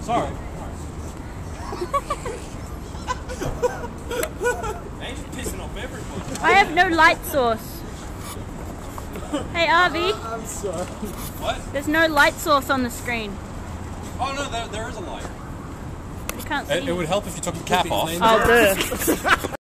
Sorry. Man, you're pissing off everybody. I have no light source. Hey, Arby. I'm sorry. What? There's no light source on the screen. Oh no, there is a light. You can't see. It would help if you took the cap off. Oh, duh.